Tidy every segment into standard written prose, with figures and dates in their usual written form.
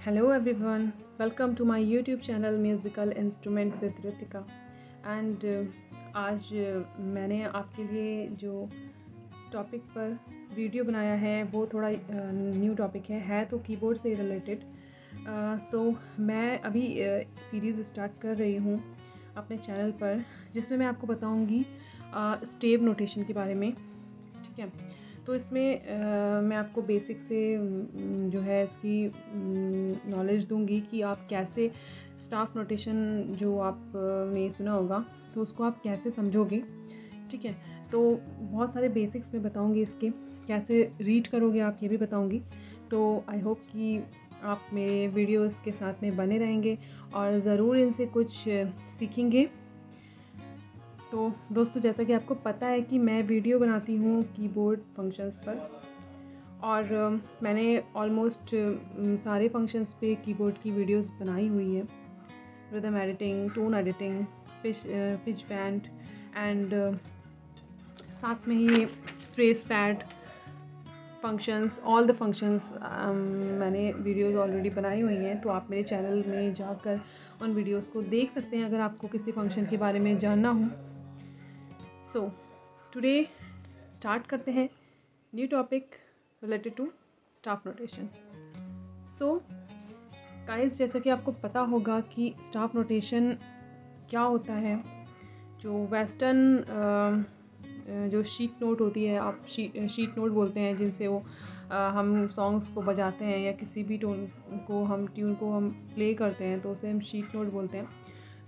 Hello everyone, welcome to my YouTube channel Musical Instrument with Ritika and आज मैंने आपके लिए जो टॉपिक पर वीडियो बनाया है वो थोड़ा न्यू टॉपिक है तो कीबोर्ड से रिलेटेड। सो मैं अभी सीरीज़ स्टार्ट कर रही हूँ अपने चैनल पर जिसमें मैं आपको बताऊँगी स्टेप नोटेशन के बारे में। ठीक है, तो इसमें मैं आपको बेसिक से जो है इसकी नॉलेज दूंगी कि आप कैसे स्टाफ नोटेशन जो आपने सुना होगा तो उसको आप कैसे समझोगे। ठीक है, तो बहुत सारे बेसिक्स मैं बताऊंगी, इसके कैसे रीड करोगे आप ये भी बताऊंगी। तो आई होप कि आप मेरे वीडियोस के साथ में बने रहेंगे और ज़रूर इनसे कुछ सीखेंगे। तो दोस्तों, जैसा कि आपको पता है कि मैं वीडियो बनाती हूँ कीबोर्ड फंक्शंस पर और मैंने ऑलमोस्ट सारे फंक्शंस पे कीबोर्ड की वीडियोस बनाई हुई है। Rhythm editing, tone editing, pitch bend and साथ में ही phrase pad functions, all the functions मैंने वीडियोस ऑलरेडी बनाई हुई हैं। तो आप मेरे चैनल में जाकर उन वीडियोस को देख सकते हैं अगर आपको किसी फंक्शन के बारे में जानना हो। सो टुडे स्टार्ट करते हैं new topic related to staff notation. So guys, जैसा कि आपको पता होगा कि स्टाफ नोटेशन क्या होता है। जो वेस्टर्न जो शीट नोट होती है, आप शीट नोट बोलते हैं, जिनसे वो हम सॉन्ग्स को बजाते हैं या किसी भी ट्यून को हम प्ले करते हैं तो उसे हम शीट नोट बोलते हैं।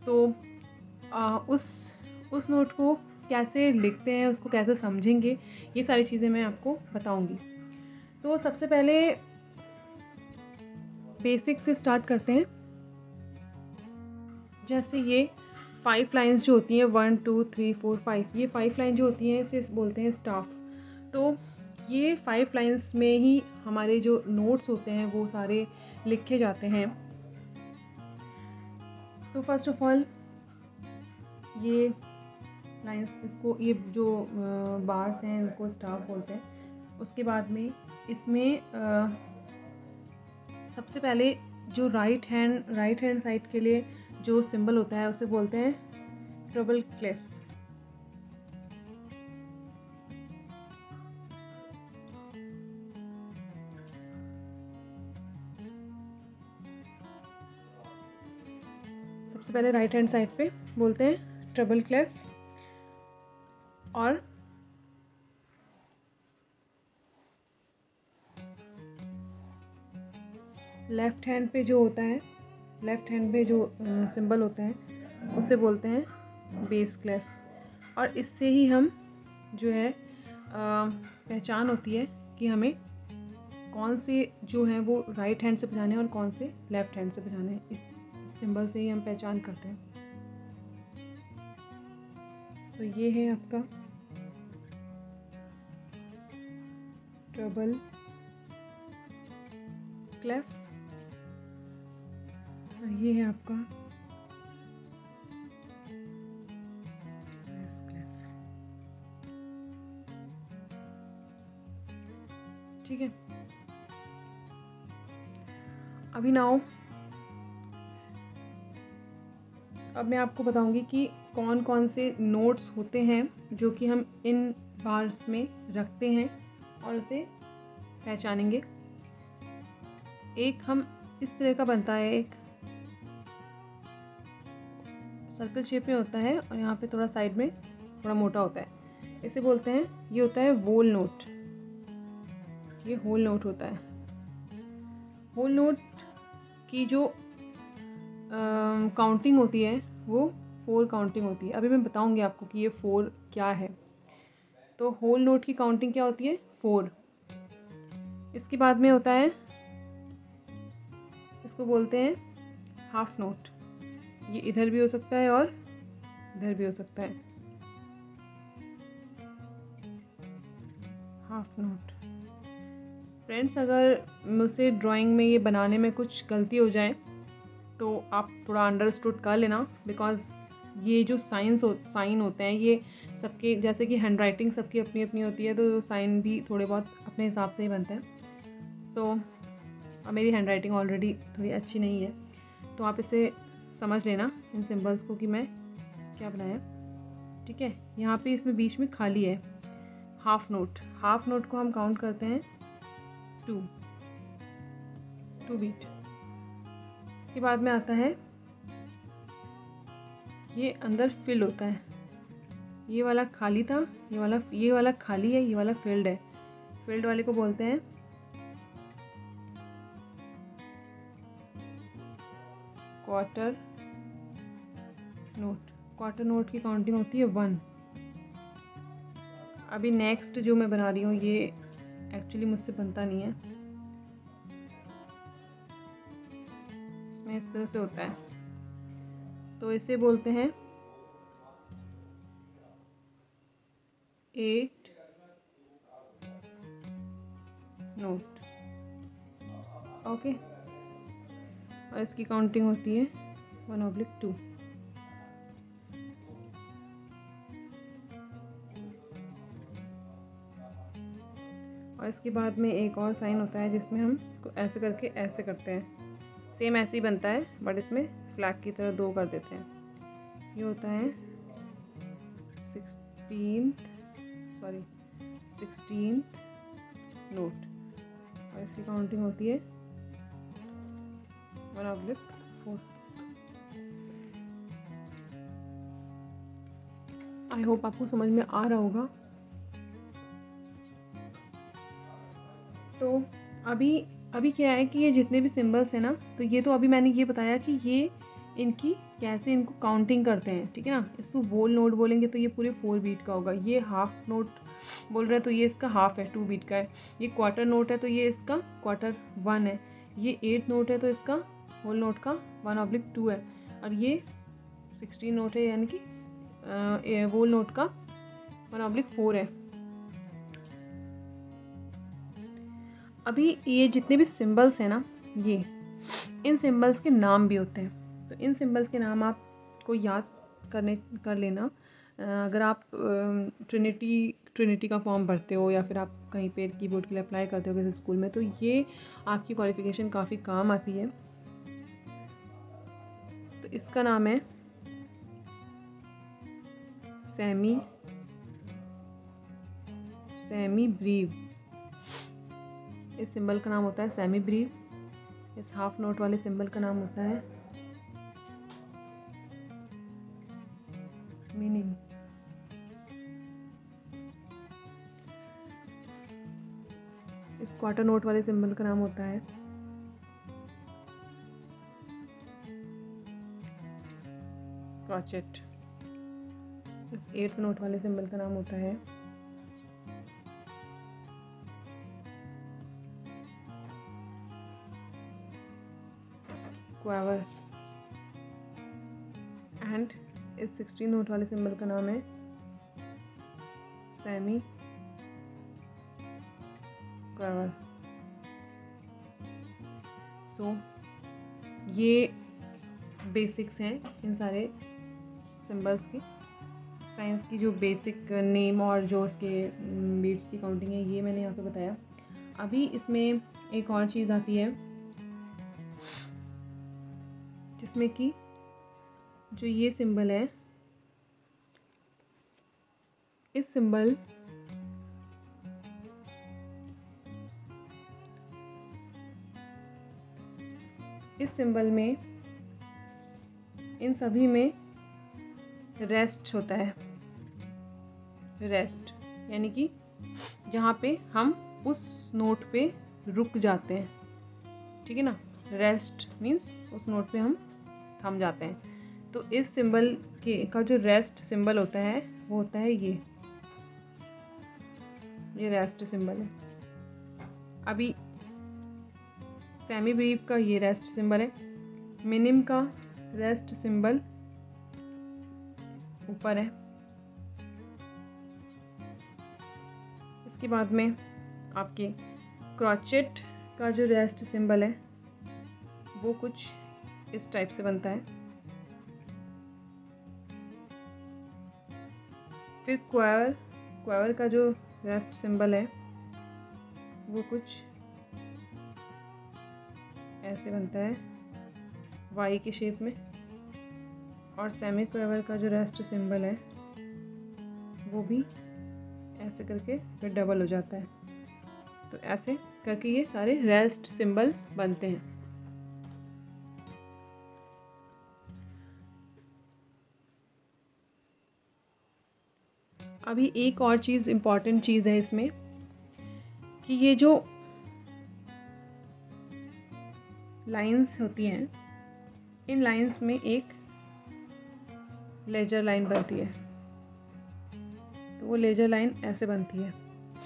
तो उस नोट को कैसे लिखते हैं, उसको कैसे समझेंगे, ये सारी चीज़ें मैं आपको बताऊंगी। तो सबसे पहले बेसिक से स्टार्ट करते हैं। जैसे ये 5 लाइंस जो होती हैं, 1 2 3 4 5, ये 5 लाइन जो होती हैं इसे बोलते हैं स्टाफ। तो ये 5 लाइंस में ही हमारे जो नोट्स होते हैं वो सारे लिखे जाते हैं। तो फर्स्ट ऑफ ऑल ये लाइंस, इसको ये जो बार्स हैं इनको स्टाफ बोलते हैं। उसके बाद में इसमें सबसे पहले जो राइट हैंड साइड के लिए जो सिंबल होता है उसे बोलते हैं ट्रबल क्लेफ। सबसे पहले राइट हैंड साइड पे बोलते हैं ट्रबल क्लेफ, और लेफ्ट हैंड पे जो होता है, लेफ्ट हैंड पे जो सिंबल होता है उसे बोलते हैं बेस क्लेफ। और इससे ही हम जो है पहचान होती है कि हमें कौन से जो हैं वो राइट हैंड से बजाने हैं और कौन से लेफ्ट हैंड से बजाने हैं। इस सिंबल से ही हम पहचान करते हैं। तो ये है आपका ट्रबल क्लेफ और ये है आपका बेस क्लेफ। ठीक है, अभी नाउ अब मैं आपको बताऊंगी कि कौन कौन से नोट्स होते हैं जो कि हम इन बार्स में रखते हैं और उसे पहचानेंगे। एक हम इस तरह का बनता है, एक सर्कल शेप में होता है और यहाँ पे थोड़ा साइड में थोड़ा मोटा होता है, इसे बोलते हैं, ये होता है होल नोट। ये होल नोट होता है। होल नोट की जो काउंटिंग होती है वो 4 काउंटिंग होती है। अभी मैं बताऊंगी आपको कि ये 4 क्या है। तो होल नोट की काउंटिंग क्या होती है, 4। इसके बाद में होता है, इसको बोलते हैं हाफ नोट। ये इधर भी हो सकता है और इधर भी हो सकता है, हाफ नोट। फ्रेंड्स, अगर मुझसे ड्राइंग में ये बनाने में कुछ गलती हो जाए तो आप थोड़ा अंडरस्टूड कर लेना, बिकॉज़ ये जो साइन होते हैं ये सबके, जैसे कि हैंड राइटिंग सबकी अपनी अपनी होती है, तो साइन भी थोड़े बहुत अपने हिसाब से ही बनते हैं। तो अब मेरी हैंड राइटिंग ऑलरेडी थोड़ी अच्छी नहीं है, तो आप इसे समझ लेना इन सिंबल्स को कि मैं क्या बनाया। ठीक है, यहाँ पे इसमें बीच में खाली है हाफ नोट। हाफ नोट को हम काउंट करते हैं 2 बीट। इसके बाद में आता है ये अंदर फिल होता है, ये वाला खाली था, ये वाला खाली है, ये वाला फिल्ड है। फिल्ड वाले को बोलते हैं क्वार्टर नोट। क्वार्टर नोट की काउंटिंग होती है 1। अभी नेक्स्ट जो मैं बना रही हूँ ये एक्चुअली मुझसे बनता नहीं है, इसमें इस तरह से होता है, तो इसे बोलते हैं 8 नोट। ओके, और इसकी काउंटिंग होती है 1/2। और इसके बाद में एक और साइन होता है जिसमें हम इसको ऐसे करके ऐसे करते हैं। सेम ऐसे ही बनता है बट इसमें फ्लैग की तरह 2 कर देते हैं। ये होता है 16th नोट, और इसकी काउंटिंग होती है 1/4। आई होप आपको समझ में आ रहा होगा। तो अभी क्या है कि ये जितने भी सिंबल्स हैं ना, तो ये तो अभी मैंने ये बताया कि ये इनकी कैसे इनको काउंटिंग करते हैं। ठीक है ना, इसको वोल नोट बोलेंगे तो ये पूरे 4 बीट का होगा। ये हाफ नोट बोल रहे हैं तो ये इसका हाफ है, 2 बीट का है। ये क्वार्टर नोट है तो ये इसका क्वार्टर 1 है। ये 8 नोट है तो इसका होल नोट का 1/2 है। और ये 16 नोट है यानी कि वोल नोट का 1/4 है। अभी ये जितने भी सिंबल्स हैं ना, ये इन सिंबल्स के नाम भी होते हैं। तो इन सिंबल्स के नाम आपको याद कर लेना। अगर आप ट्रिनिटी का फॉर्म भरते हो या फिर आप कहीं पे कीबोर्ड के लिए अप्लाई करते हो किसी स्कूल में, तो ये आपकी क्वालिफिकेशन काफ़ी काम आती है। तो इसका नाम है सेमी ब्रीव। इस सिंबल का नाम होता है सेमी ब्रीव। इस हाफ नोट वाले सिंबल का नाम होता है मीनिंग। इस क्वार्टर नोट वाले सिंबल का नाम होता है क्रॉचेट। इस 8th नोट वाले सिंबल का नाम होता है क्वावर। एंड इस 16 नोट वाले सिंबल का नाम है सेमी क्वावर। सो ये बेसिक्स हैं इन सारे सिंबल्स की। साइंस की जो बेसिक नेम और जो उसके बीट्स की काउंटिंग है ये मैंने यहाँ पे बताया। अभी इसमें एक और चीज़ आती है जिसमें कि जो ये सिंबल है, इस सिंबल में इन सभी में रेस्ट होता है। रेस्ट यानी कि जहाँ पे हम उस नोट पे रुक जाते हैं। ठीक है ना, रेस्ट मीन्स उस नोट पे हम थम जाते हैं। तो इस सिंबल का जो रेस्ट सिंबल होता है वो होता है ये रेस्ट सिंबल है। अभी सेमी ब्रीफ का ये रेस्ट सिंबल है। मिनिम का रेस्ट सिंबल ऊपर है। इसके बाद में आपके क्रॉचेट का जो रेस्ट सिंबल है वो कुछ इस टाइप से बनता है। फिर क्वावर का जो रेस्ट सिंबल है वो कुछ ऐसे बनता है वाई के शेप में, और सेमी क्वेवर का जो रेस्ट सिंबल है वो भी ऐसे करके फिर डबल हो जाता है। तो ऐसे करके ये सारे रेस्ट सिंबल बनते हैं। अभी एक और चीज़, इम्पॉर्टेंट चीज़ है इसमें कि ये जो लाइंस होती हैं, इन लाइंस में एक लेजर लाइन बनती है। तो वो लेजर लाइन ऐसे बनती है,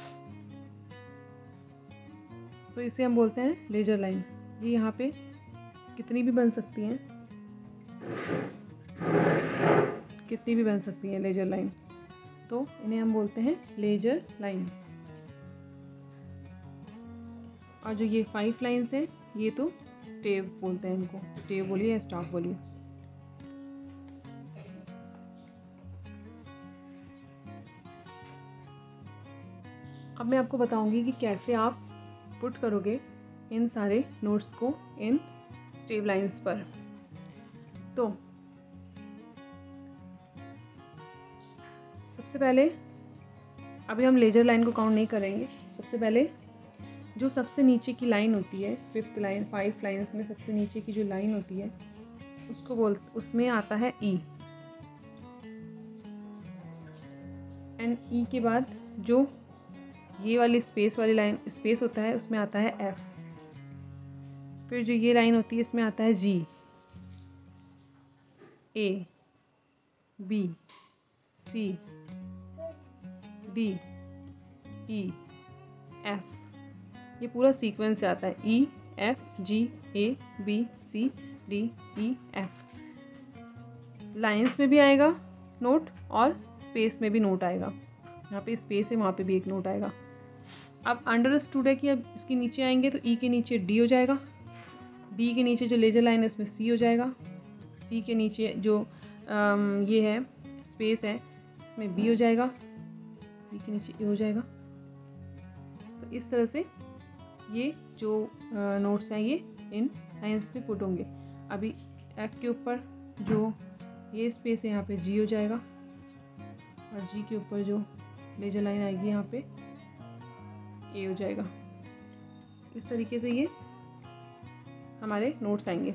तो इसे हम बोलते हैं लेजर लाइन। ये यहाँ पे कितनी भी बन सकती हैं, कितनी भी बन सकती हैं लेजर लाइन, तो इन्हें हम बोलते हैं लेजर लाइन। और जो ये 5 लाइन्स हैं, ये तो स्टेव बोलते हैं इनको, स्टेव बोलिए या स्टाफ बोलिए। अब मैं आपको बताऊंगी कि कैसे आप पुट करोगे इन सारे नोट्स को इन स्टेव लाइंस पर। तो सबसे पहले, अभी हम लेजर लाइन को काउंट नहीं करेंगे। सबसे पहले जो सबसे नीचे की लाइन होती है, 5th लाइन, 5 लाइन्स में सबसे नीचे की जो लाइन होती है उसको उसमें आता है ई, एंड ई के बाद जो ये वाली स्पेस वाली लाइन, स्पेस होता है, उसमें आता है एफ। फिर जो ये लाइन होती है इसमें आता है G, A, B, C, D, E, F. ये पूरा सीक्वेंस से आता है, E, F, G, A, B, C, D, E, F. Lines में भी आएगा नोट और स्पेस में भी नोट आएगा। यहाँ पे स्पेस है, वहाँ पे भी एक नोट आएगा। अब अंडरस्टूड है कि अब इसके नीचे आएंगे तो ई के नीचे डी हो जाएगा, डी के नीचे जो लेजर लाइन है उसमें सी हो जाएगा, सी के नीचे जो ये है स्पेस है इसमें बी हो जाएगा, बी के नीचे ए हो जाएगा। तो इस तरह से ये जो नोट्स हैं ये इन लाइन्स पे पुट होंगे। अभी एफ के ऊपर जो ये स्पेस है यहाँ पे जी हो जाएगा, और जी के ऊपर जो लेजर लाइन आएगी यहाँ पे ए हो जाएगा। इस तरीके से ये हमारे नोट्स आएंगे।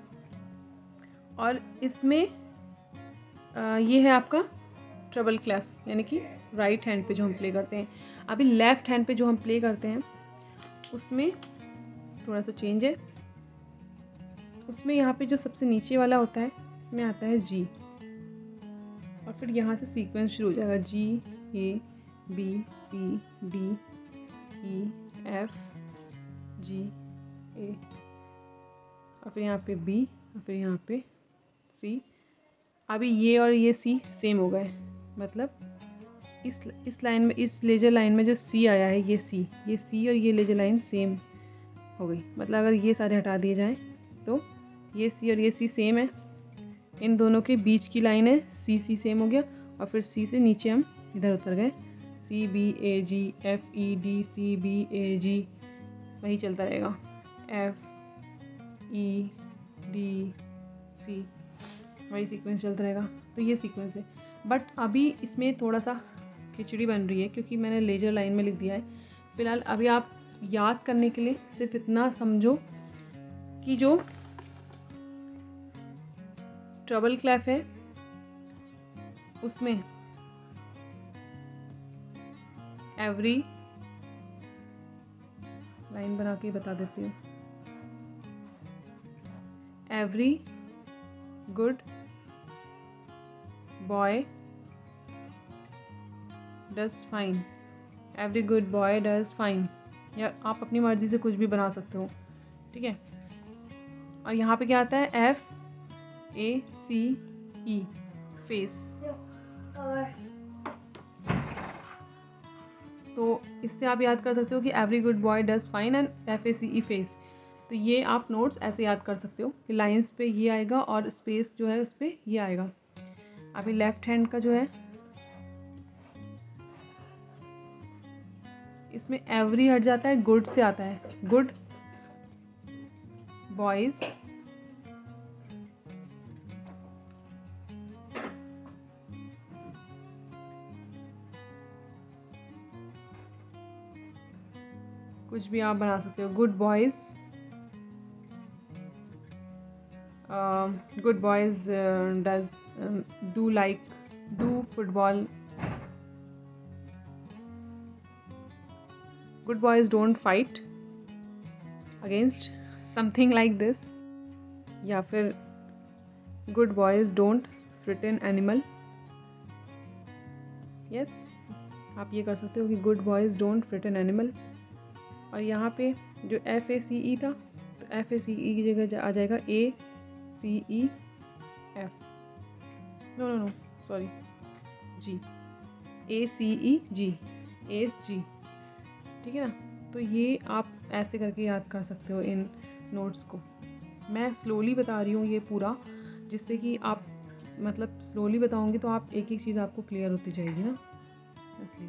और इसमें ये है आपका ट्रबल क्लेफ, यानी कि राइट हैंड पे जो हम प्ले करते हैं। अभी लेफ्ट हैंड पे जो हम प्ले करते हैं उसमें थोड़ा सा चेंज है। उसमें यहाँ पे जो सबसे नीचे वाला होता है इसमें आता है जी, और फिर यहाँ से सीक्वेंस शुरू हो जाएगा, G, A, B, C, D, E, F, G, A, और फिर यहाँ पे बी, और फिर यहाँ पे सी। अभी ये और ये सी सेम हो गए, मतलब इस लाइन में, इस लेजर लाइन में जो सी आया है, ये सी और ये लेजर लाइन सेम हो गई। मतलब अगर ये सारे हटा दिए जाएं तो ये सी और ये सी सेम है। इन दोनों के बीच की लाइन है सी, सी सेम हो गया, और फिर सी से नीचे हम इधर उतर गए, C, B, A, G, F, E, D, C, B, A, G, वही चलता रहेगा, एफ, ई, डी, सी, वही सीक्वेंस चलता रहेगा। तो ये सीक्वेंस है। बट अभी इसमें थोड़ा सा खिचड़ी बन रही है क्योंकि मैंने लेजर लाइन में लिख दिया है। फिलहाल अभी आप याद करने के लिए सिर्फ इतना समझो कि जो ट्रबल क्लेफ है उसमें एवरी, लाइन बना के बता देती हूँ, every good boy does fine, every good boy does fine, या आप अपनी मर्जी से कुछ भी बना सकते हो, ठीक है। और यहाँ पे क्या आता है, F, A, C, E, face. तो इससे आप याद कर सकते हो कि every good boy does fine and F, A, C, E, face. तो ये आप नोट्स ऐसे याद कर सकते हो कि लाइंस पे ये आएगा और स्पेस जो है उस पर ये आएगा। अभी लेफ्ट हैंड का जो है इसमें एवरी हट जाता है, गुड से आता है, गुड बॉयज़ कुछ भी आप बना सकते हो। Good boys, good boys does do football, good boys don't fight against something like this, या फिर good boys don't threaten animal. Yes, आप ये कर सकते हो कि good boys don't threaten animal. और यहाँ पे जो FACE था, तो FACE की जगह आ जाएगा ACEF, no sorry, G, ACEG, ASG, ठीक है ना। तो ये आप ऐसे करके याद कर सकते हो इन नोट्स को। मैं स्लोली बता रही हूँ ये पूरा, जिससे कि आप मतलब स्लोली बताऊँगी तो आप एक एक चीज़ आपको क्लियर होती जाएगी ना, इसलिए।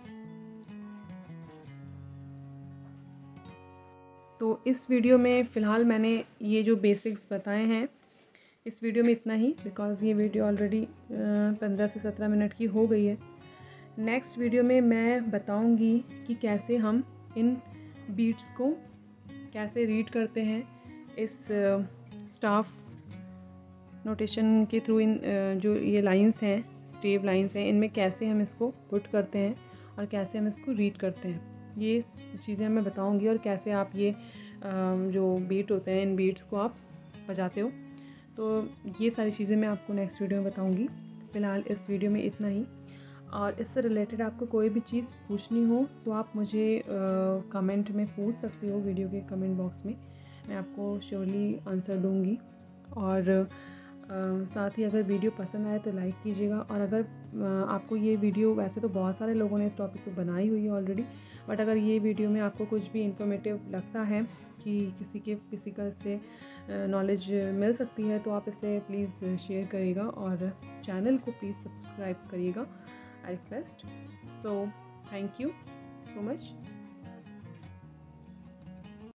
तो इस वीडियो में फ़िलहाल मैंने ये जो बेसिक्स बताए हैं, इस वीडियो में इतना ही, बिकॉज़ ये वीडियो ऑलरेडी 15 से 17 मिनट की हो गई है। नेक्स्ट वीडियो में मैं बताऊंगी कि कैसे हम इन बीट्स को कैसे रीड करते हैं, इस स्टाफ नोटेशन के थ्रू। इन जो ये लाइंस हैं, स्टेव लाइंस हैं, इनमें कैसे हम इसको पुट करते हैं और कैसे हम इसको रीड करते हैं, ये चीज़ें मैं बताऊंगी। और कैसे आप ये जो बीट होते हैं, इन बीट्स को आप बजाते हो, तो ये सारी चीज़ें मैं आपको नेक्स्ट वीडियो में बताऊंगी। फ़िलहाल इस वीडियो में इतना ही। और इससे रिलेटेड आपको कोई भी चीज़ पूछनी हो तो आप मुझे कमेंट में पूछ सकते हो, वीडियो के कमेंट बॉक्स में, मैं आपको श्योरली आंसर दूंगी। और साथ ही अगर वीडियो पसंद आए तो लाइक कीजिएगा। और अगर आपको ये वीडियो, वैसे तो बहुत सारे लोगों ने इस टॉपिक पे बनाई हुई है ऑलरेडी, बट अगर ये वीडियो में आपको कुछ भी इंफॉर्मेटिव लगता है कि किसी का इससे नॉलेज मिल सकती है, तो आप इसे प्लीज़ शेयर करिएगा और चैनल को प्लीज़ सब्सक्राइब करिएगा, I request. So thank you so much.